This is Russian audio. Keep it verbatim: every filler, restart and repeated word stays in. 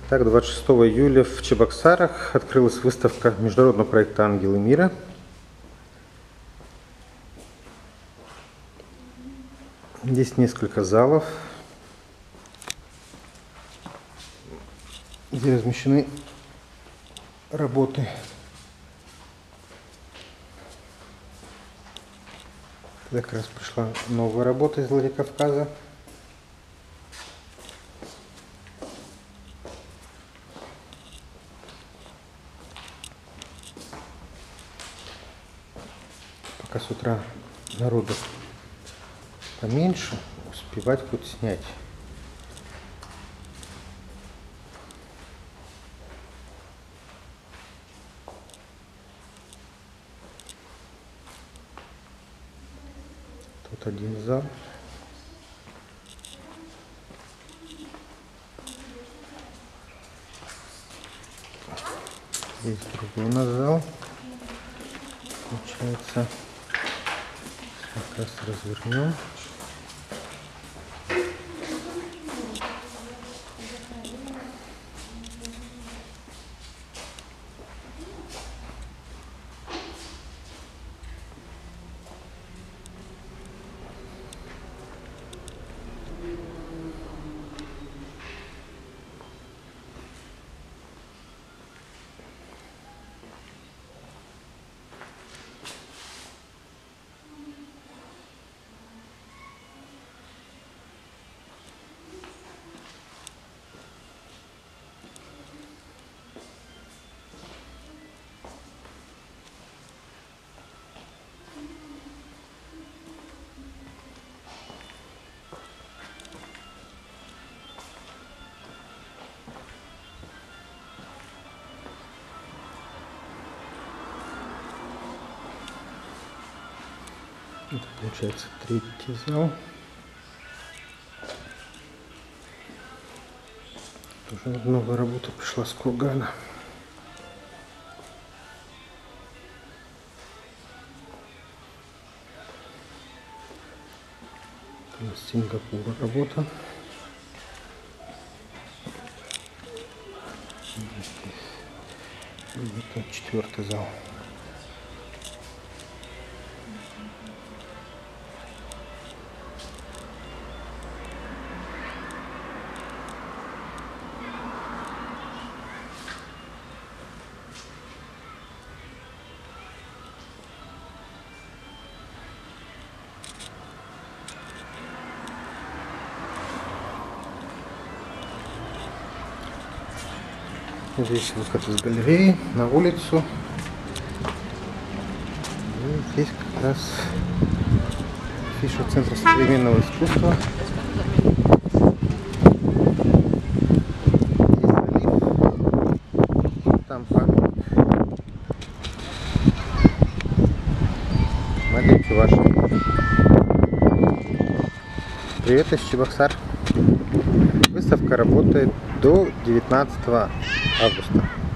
Так, двадцать шестого июля в Чебоксарах открылась выставка международного проекта «Ангелы мира». Здесь несколько залов, где размещены работы. Это как раз пришла новая работа из Владикавказа. Пока с утра народу поменьше, успевать хоть снять. Тут один зал. Здесь другой у нас зал. Получается, как раз развернем. Это получается третий зал. Тоже новая работа пришла с Кургана. Из Сингапура работа. Это четвертый зал. Здесь выход из галереи на улицу. И здесь как раз афиша Центра современного искусства. Здесь залив. Там памятник. Смотрите ваши. Привет из Чебоксар. Выставка работает до девятнадцатого августа.